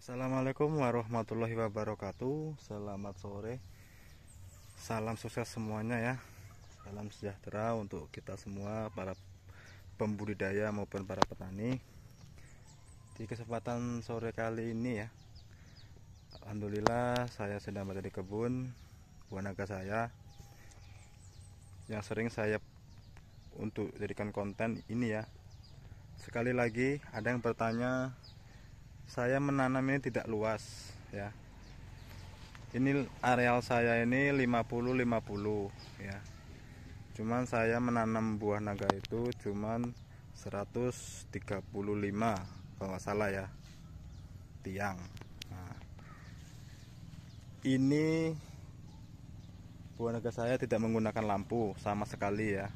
Assalamualaikum warahmatullahi wabarakatuh. Selamat sore. Salam sukses semuanya ya. Salam sejahtera untuk kita semua, para pembudidaya maupun para petani. Di kesempatan sore kali ini ya, alhamdulillah saya sedang berada di kebun buah naga saya yang sering saya untuk jadikan konten ini ya. Sekali lagi ada yang bertanya, saya menanam ini tidak luas ya. Ini areal saya ini 50-50 ya. Cuman saya menanam buah naga itu cuman 135 kalau nggak salah ya, tiang. Nah, ini buah naga saya tidak menggunakan lampu sama sekali ya.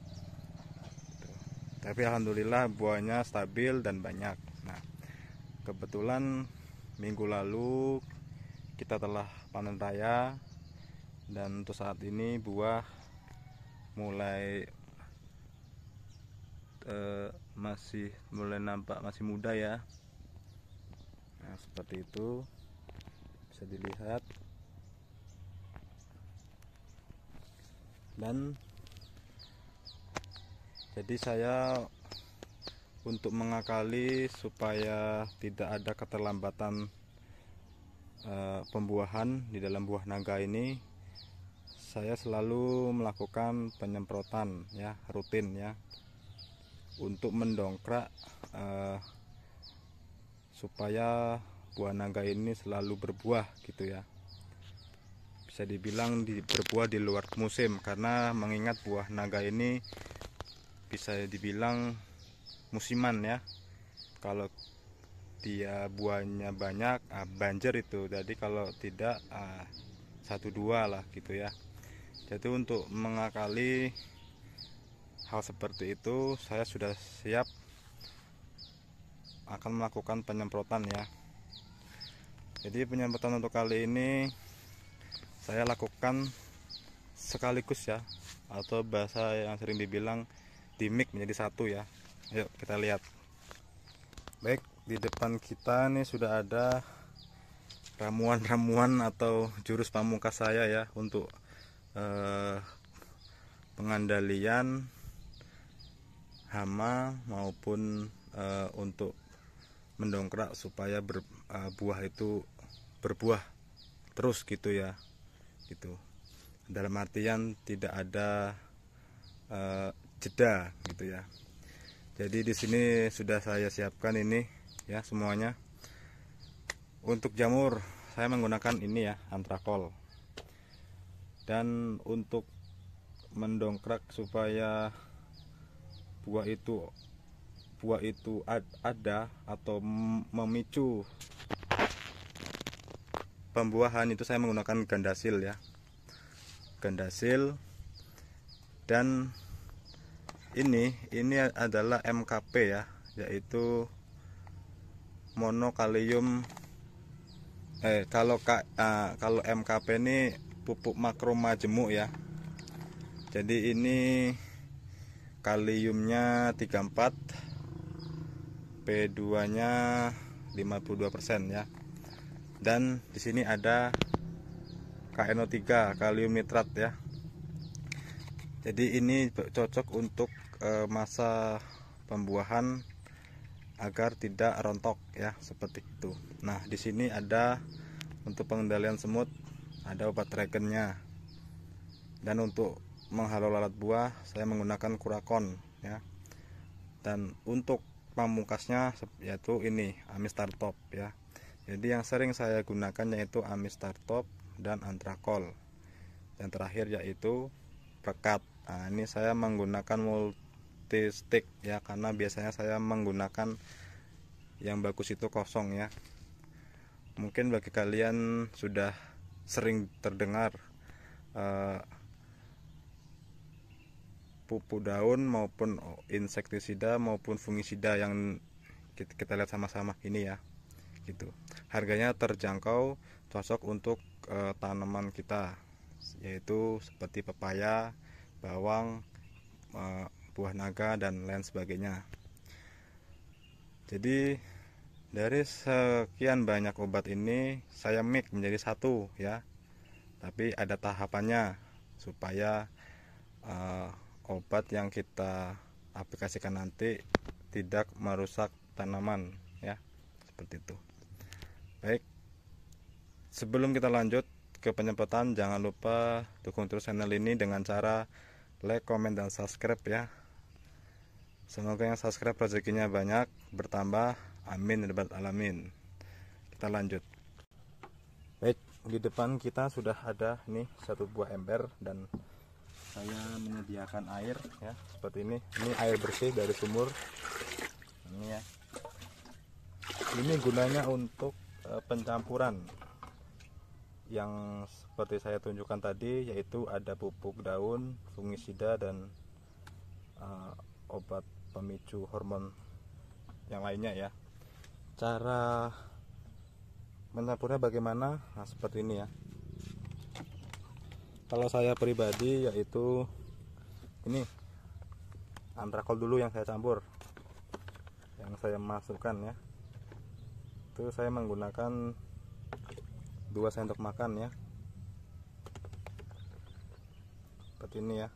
Tapi alhamdulillah buahnya stabil dan banyak. Nah, kebetulan minggu lalu kita telah panen raya, dan untuk saat ini buah mulai masih mulai nampak masih muda ya. Nah, seperti itu bisa dilihat. Dan jadi saya untuk mengakali supaya tidak ada keterlambatan pembuahan di dalam buah naga ini, saya selalu melakukan penyemprotan ya, rutin ya, untuk mendongkrak supaya buah naga ini selalu berbuah gitu ya. Bisa dibilang berbuah di luar musim, karena mengingat buah naga ini bisa dibilang musiman ya. Kalau dia buahnya banyak, banjir itu. Jadi kalau tidak, 1-2 lah gitu ya. Jadi untuk mengakali hal seperti itu, saya sudah siap akan melakukan penyemprotan ya. Jadi penyemprotan untuk kali ini saya lakukan sekaligus ya, atau bahasa yang sering dibilang dimix menjadi satu ya. Yuk kita lihat. Baik, di depan kita nih sudah ada ramuan-ramuan atau jurus pamungkas saya ya, untuk pengendalian hama maupun untuk mendongkrak supaya buah itu berbuah terus gitu ya, gitu. Dalam artian tidak ada jeda gitu ya. Jadi di sini sudah saya siapkan ini ya semuanya. Untuk jamur saya menggunakan ini ya, antrakol. Dan untuk mendongkrak supaya buah itu ada atau memicu pembuahan, itu saya menggunakan gandasil ya. Gandasil. Dan ini adalah MKP ya, yaitu monokalium. Kalau MKP ini pupuk makro majemuk ya. Jadi ini kaliumnya 34, P2 nya 52% ya. Dan di sini ada KNO3, kalium nitrat ya. Jadi ini cocok untuk masa pembuahan agar tidak rontok ya, seperti itu. Nah, di sini ada untuk pengendalian semut, ada obat regennya. Dan untuk menghalau lalat buah saya menggunakan kurakon ya. Dan untuk pamungkasnya yaitu ini Amistartop ya. Jadi yang sering saya gunakan yaitu Amistartop dan antrakol. Dan terakhir yaitu pekat. Nah, ini saya menggunakan multistick ya, karena biasanya saya menggunakan yang bagus itu kosong ya. Mungkin bagi kalian sudah sering terdengar pupuk daun maupun insektisida maupun fungisida yang kita lihat sama-sama ini ya, gitu. Harganya terjangkau, cocok untuk tanaman kita, yaitu seperti pepaya, bawang, buah naga dan lain sebagainya. Jadi Dari sekian banyak obat ini saya mix menjadi satu ya, tapi ada tahapannya supaya obat yang kita aplikasikan nanti tidak merusak tanaman ya, seperti itu. Baik, sebelum kita lanjut ke penyemprotan, jangan lupa dukung terus channel ini dengan cara like, comment, dan subscribe ya. Semoga yang subscribe rezekinya banyak bertambah, amin ya rabbal alamin. Kita lanjut. Baik, di depan kita sudah ada nih satu buah ember dan saya menyediakan air ya, seperti ini. Ini air bersih dari sumur. Ini ya. Ini gunanya untuk pencampuran yang seperti saya tunjukkan tadi, yaitu ada pupuk daun, fungisida, dan obat pemicu hormon yang lainnya ya. Cara mencampurnya bagaimana? Nah, seperti ini ya. Kalau saya pribadi yaitu ini antrakol dulu yang saya campur, yang saya masukkan ya. Itu saya menggunakan 2 sendok makan ya, seperti ini ya.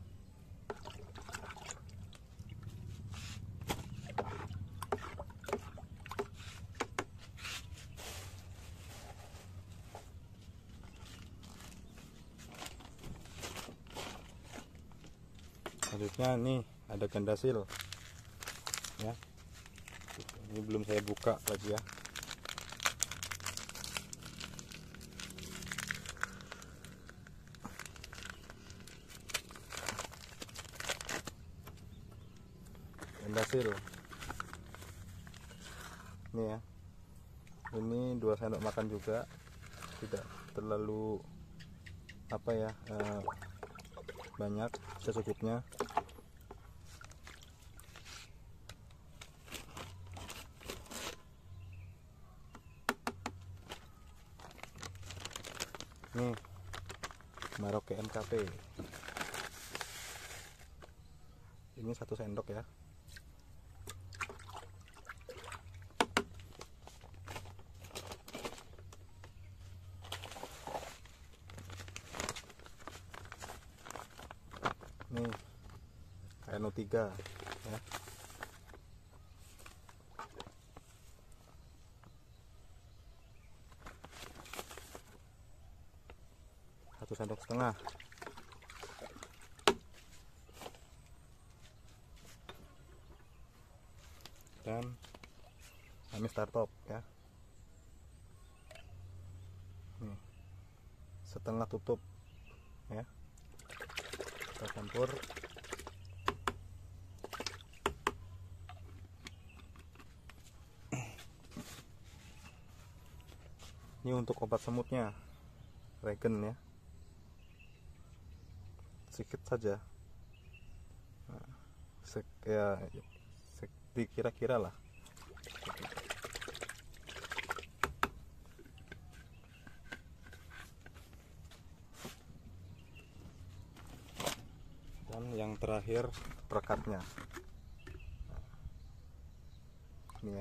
Selanjutnya nih ada gandasil ya, ini belum saya buka lagi ya. Gandasil ini ya, ini 2 sendok makan juga, tidak terlalu apa ya, banyak, secukupnya. Nih Maroke MKP, ini 1 sendok ya. Nih KNO3 ya. Satu sendok setengah. Dan Amis Startop ya. Nih, setengah tutup ya. Kita campur. Ini untuk obat semutnya, regen ya, sedikit saja. Nah, ya, kira-kira lah. Dan yang terakhir perekatnya. Nah, ini ya.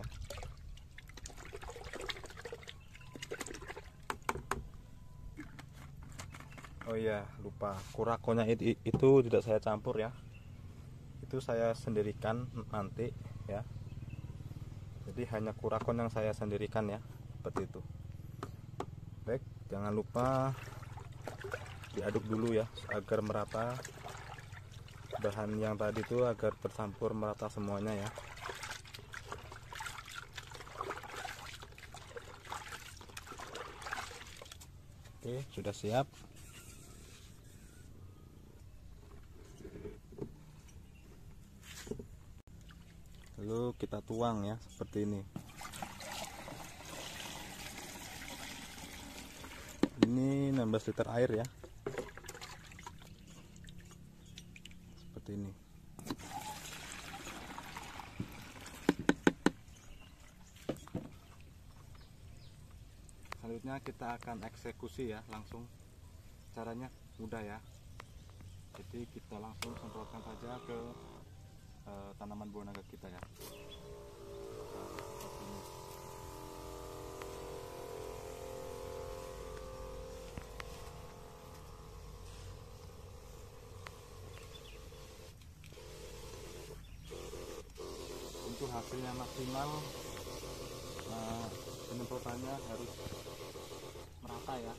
Oh iya, lupa, kurakonya itu tidak saya campur ya. Itu saya sendirikan nanti ya. Jadi hanya kurakon yang saya sendirikan ya, seperti itu. Baik, jangan lupa diaduk dulu ya agar merata bahan yang tadi itu, agar tercampur merata semuanya ya. Oke, sudah siap. Lalu kita tuang ya, seperti ini. Ini 16 liter air ya, seperti ini. Selanjutnya kita akan eksekusi ya, langsung. Caranya mudah ya, jadi kita langsung semprotkan saja ke tanaman buah naga kita ya. hasilnya maksimal, penyemprotannya harus merata ya.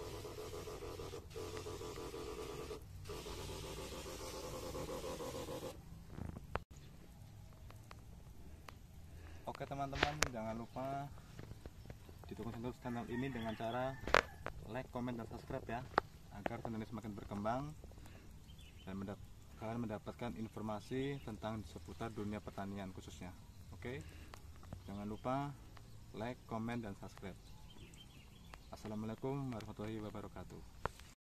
Oke teman-teman, jangan lupa dukung channel ini dengan cara like, komen, dan subscribe ya, agar channel ini semakin berkembang dan kalian mendapatkan informasi tentang seputar dunia pertanian khususnya. Oke, jangan lupa like, komen, dan subscribe. Assalamualaikum warahmatullahi wabarakatuh.